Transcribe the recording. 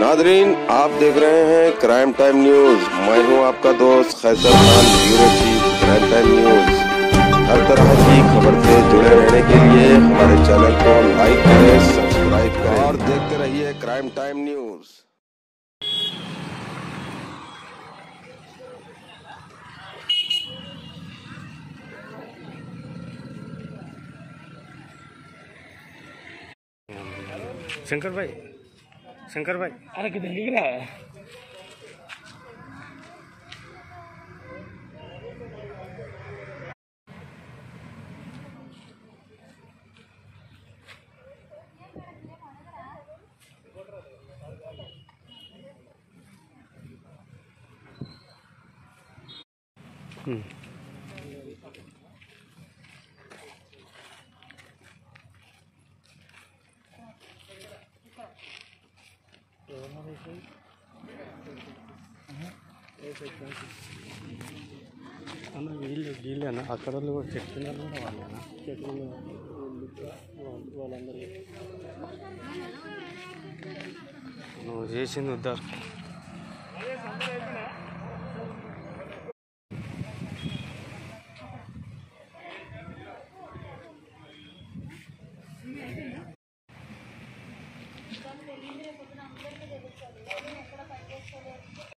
Nadreen, आप देख रहे हैं क्राइम टाइम न्यूज। मैं हूं आपका दोस्त Kaiser Khan, bureau chief Crime Time News. हर तरह की खबर से जुड़े रहने के लिए हमारे चैनल को लाइक करें, सब्सक्राइब करें और देखते रहिए क्राइम टाइम न्यूज। शंकर भाई अरे किधर दिख रहा है? అన్న వీళ్ళేనా అక్కడ వాళ్ళు కూడా చెప్తున్నారు కూడా వాళ్ళేనా చెట్లు వాళ్ళందరూ నువ్వు చేసింది ఉద్దారు